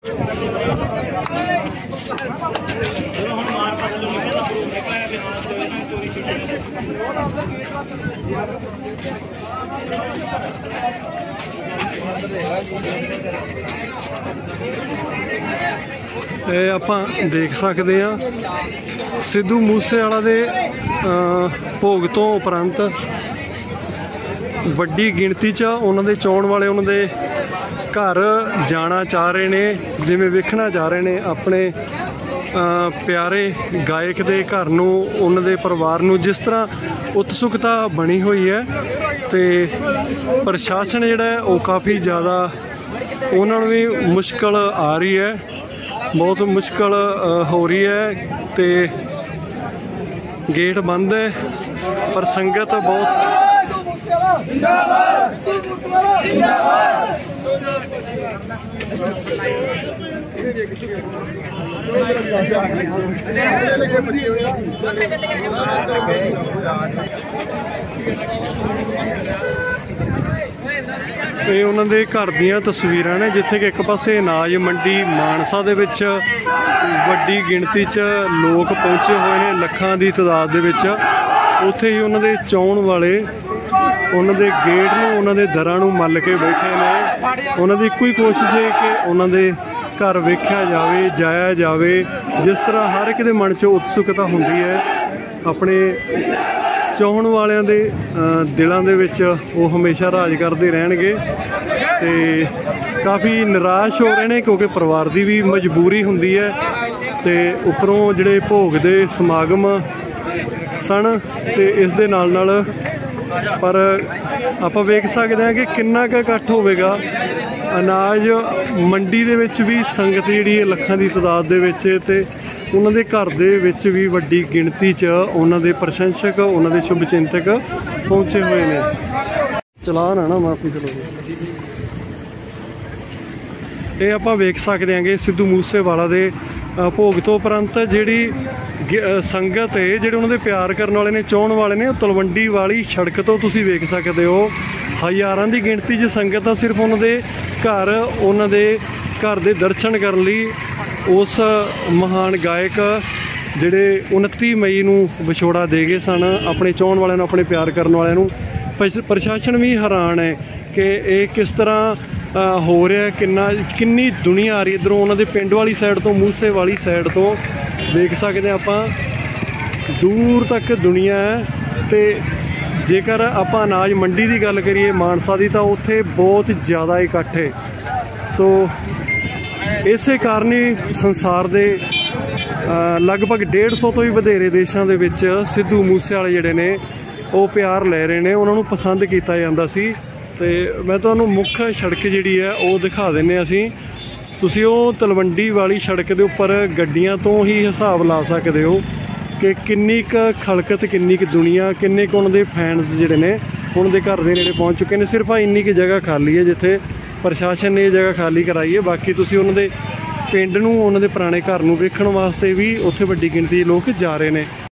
ਆਪਾਂ देख सकते हैं सिद्धू मूसेवाला दे भोग तो उपरंत वड्डी गिणती च उन्होंने चाहण वाले उन्होंने घर जाना चाह रहे ने, जिवें वेखना चाह रहे ने अपने प्यारे गायक दे घर नूं, उन्होंने परिवार नूं। जिस तरह उत्सुकता बनी हुई है तो प्रशासन जिहड़ा है वो काफ़ी ज़्यादा उन्होंने भी मुश्किल आ रही है, बहुत मुश्किल हो रही है। तो गेट बंद है पर संगत बहुत ये उन्होंने घर दियां तस्वीरां ने, जिथे कि एक पासे अनाज मंडी मानसा दे विच वड्डी गिणती च लोग पहुंचे हुए हैं, लखां दी तादाद दे विच। उत्थे ही उन्होंने चाहण वाले उन्होंने गेट नूं, उन्होंने दरां नूं मल के बैठे ने। उन्होंने इक्को ही कोशिश है कि उन्होंने घर वेख्या जाए, जाया जाए। जिस तरह हर एक दे मन च उत्सुकता हुंदी है, अपने चाहण वालियां दे दिलों दे विच वो हमेशा राज करते रहणगे। ते काफ़ी निराश हो रहे हैं क्योंकि परिवार की भी मजबूरी हुंदी है। तो उपरों जिहड़े भोग दे समागम सन ते इस दे नाल पर आप वेख सकते हैं कि किन्ना क इकट्ठ होवेगा। अनाज मंडी दे विच भी संगत जिहड़ी लखां दी तादाद दे विच ते उन्होंने घर दे विच भी वड्डी गिणती च उन्होंने प्रशंसक, उन्होंने शुभ चिंतक पहुंचे हुए हैं। चलान है ना माफी चलो ये आप वेख सकते हैं कि सिद्धू मूसेवाला दे भोग तो उपरंत जिहड़ी संगत है, जिहड़े उन्होंने प्यार करने वाले ने, चाहण वाले ने, तलवंडी वाली सड़क तो तुसीं वेख सकते हो हज़ारां की गिणती च संगत सिर्फ उन्होंने घर दे दर्शन करने लई उस महान गायक जिहड़े 29 मई नूं विछोड़ा दे गए सन अपने चाहण वालियां नूं, अपने प्यार करने वालियां नूं। प्रशासन भी हैरान है कि ये किस तरह हो रहा है, किन्नी दुनिया आ रही है इधरों उन्होंने पिंड वाली साइड तो, मूसे वाली साइड तो देख सकते हैं आप दूर तक दुनिया है। तो जेकर आप अनाज मंडी की गल करिए मानसा की तो उत्थे बहुत ज़्यादा इकट्ठ है। सो इस कारण ही संसार के लगभग 150 तो भी वधेरे देशों के विच सिद्धू मूसेवाले जिहड़े ने वो प्यार ले रहे हैं, उन्होंने पसंद किया जाता सी। तो मैं तुहानूं मुख सड़क जिहड़ी है वो दिखा देने असीं, तुसीं वो तलवंडी वाली सड़क के उपर गड्डियां तो ही हिसाब ला सकते हो कि किन्नी क खलकत, किन्नी क दुनिया, किन्ने क उन्होंने फैनस जिहड़े ने उन्होंने घर के नेड़े पहुँच चुके हैं। सिर्फ इन्नी की जगह खाली है जिथे प्रशासन ने जगह खाली कराई है। बाकी तुसीं उन्होंने पिंड नूं, उन्होंने पुराने घर नूं वेखण वास्ते भी उत्थे वड्डी गिणती लोग जा रहे हैं।